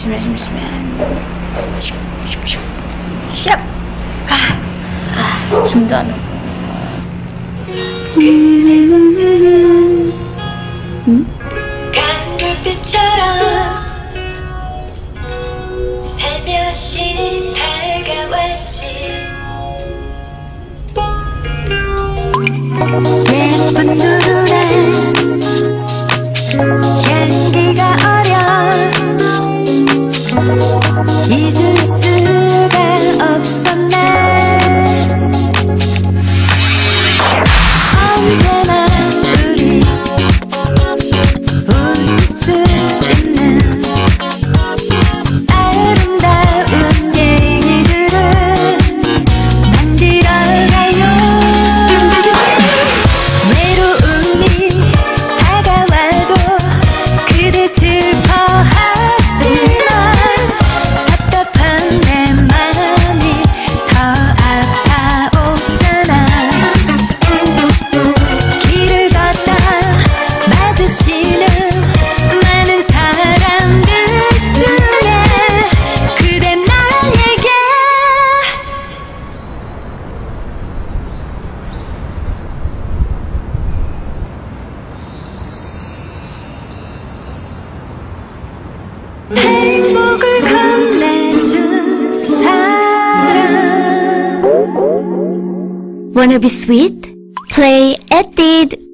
잠도 안 오고. 감귤빛처럼 살며시 다가왔지. 예쁜 눈에 향기가 어려 잊을 수가 없었네. 언제나 우리 웃을 수 있는 아름다운 얘기들을 만들어가요. 외로움이 다가와도 그대 슬퍼하지만 답답한 내 맘이 더 아파오잖아. 길을 걷다 마주치는 많은 사람들 중에 그대 나에게 행복을 건네준 사람. Wanna be sweet? Play Etude